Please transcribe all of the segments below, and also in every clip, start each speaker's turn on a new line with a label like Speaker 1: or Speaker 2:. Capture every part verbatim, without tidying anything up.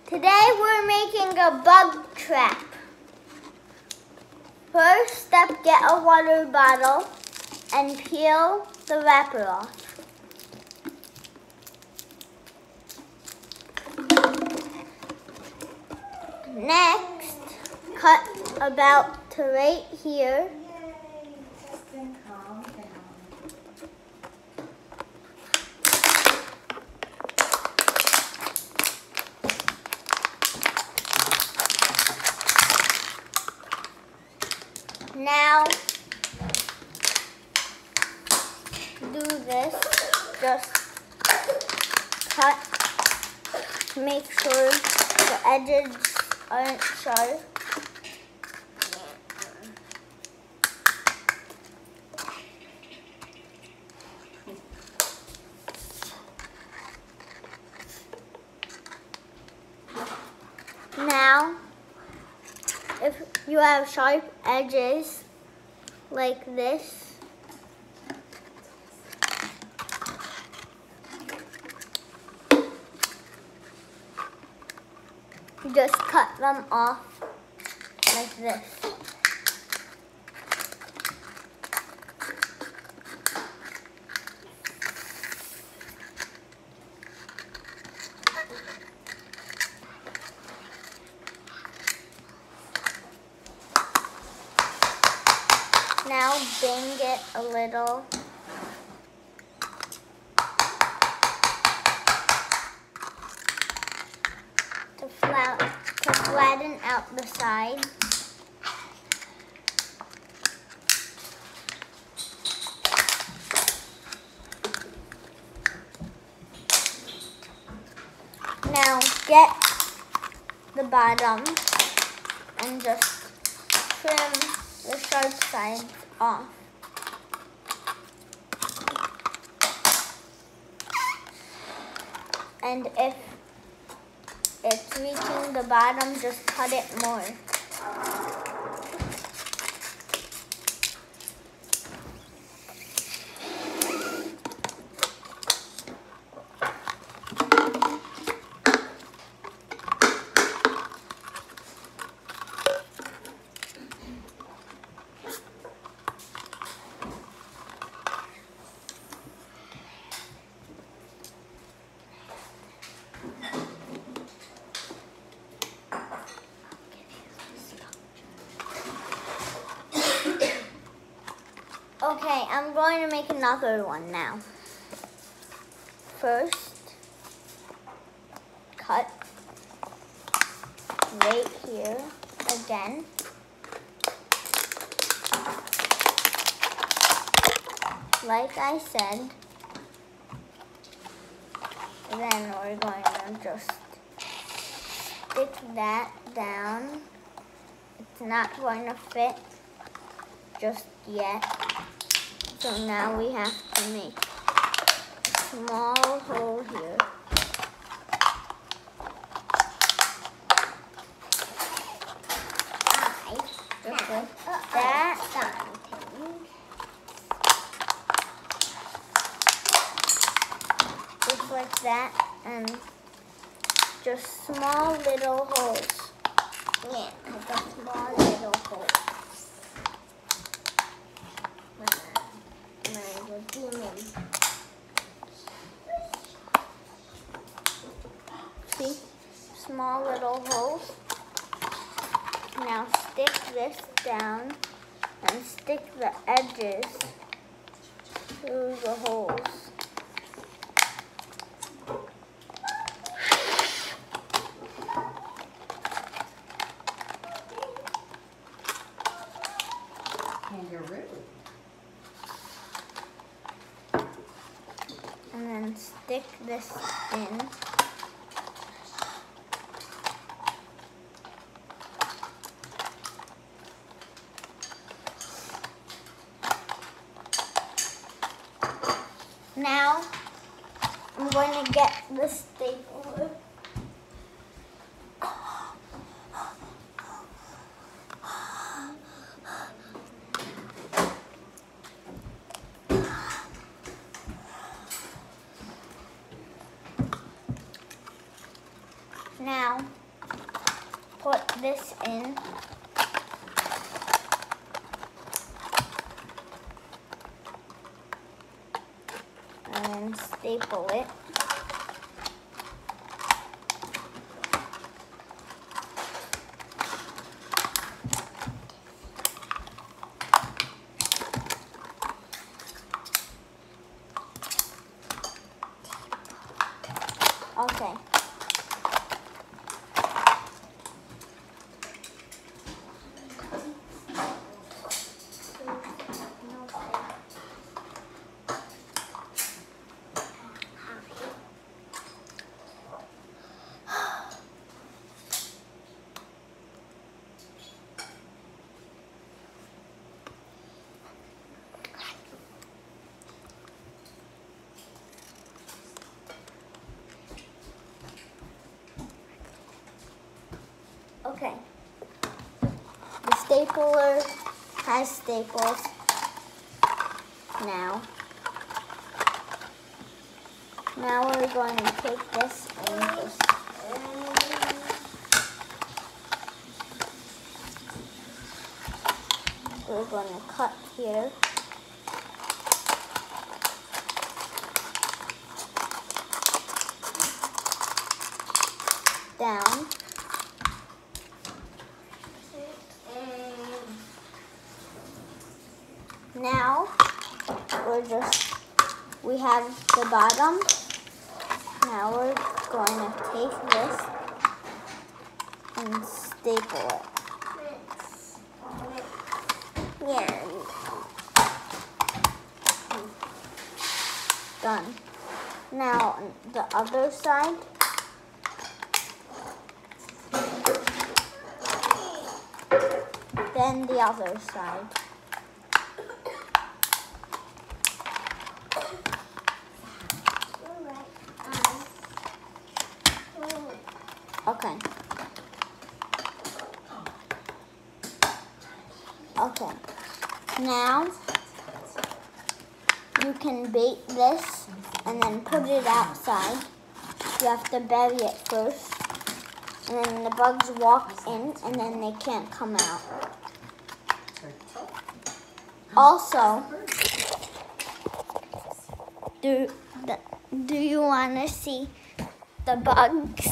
Speaker 1: Today we're making a bug trap. First step, get a water bottle and peel the wrapper off. Next, cut about to right here. Now, do this, just cut, make sure the edges aren't sharp. Now, if you have sharp edges like this, you just cut them off like this. Now bang it a little. To, flat, to flatten out the side. Now get the bottom and just trim the sharp sides off. And if it's reaching the bottom, just cut it more. Okay, I'm going to make another one now. First, cut right here again. Like I said, then we're going to just stick that down. It's not going to fit just yet. So now we have to make a small hole here. I just like that. Just like that, and just small little holes. Yeah, just small little holes. See, small little holes. Now stick this down and stick the edges through the holes.
Speaker 2: Kangaroo.
Speaker 1: And then stick this in. Now, I'm going to get the stapler. Now, put this in. And then staple it. Okay. Okay. The stapler has staples now. Now we're going to take this and just we're going to cut here. Down. Now, we're just, we have the bottom. Now we're going to take this and staple it. Yeah. Done. Now, on the other side. Then the other side. Okay. Okay. Now, you can bake this and then put it outside. You have to bury it first. And then the bugs walk in and then they can't come out. Also, do, the, do you want to see the bugs?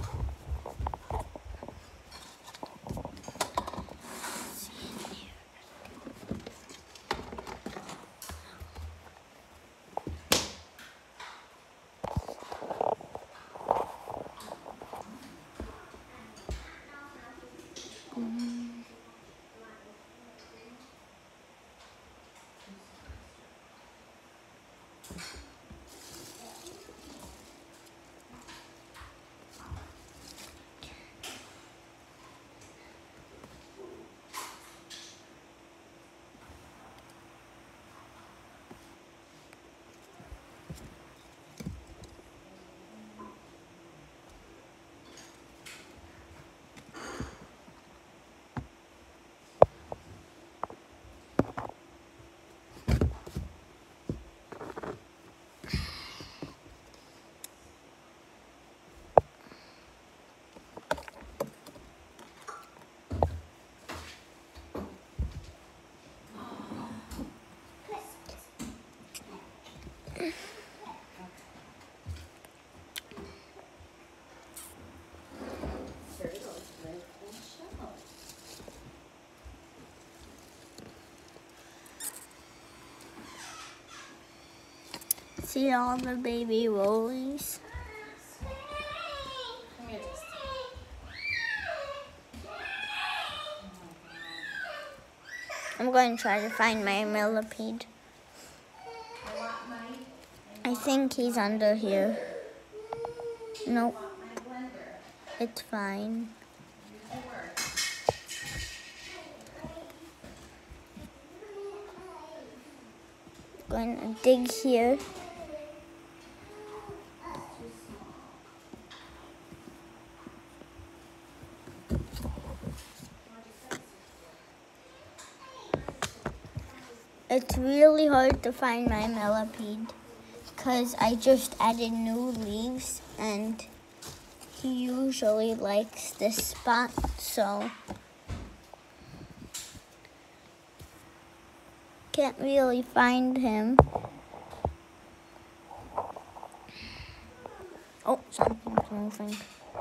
Speaker 1: See all the baby rollies? I'm going to try to find my millipede. I think he's under here. Nope. It's fine. Going to dig here. It's really hard to find my millipede because I just added new leaves and he usually likes this spot, so can't really find him. Oh, something's moving.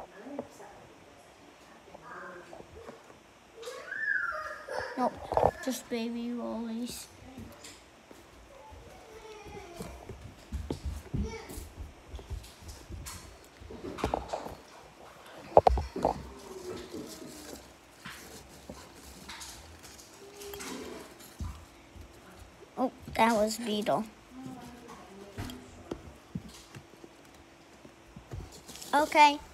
Speaker 1: Nope, just baby rollies. Oh, that was Beetle. Okay.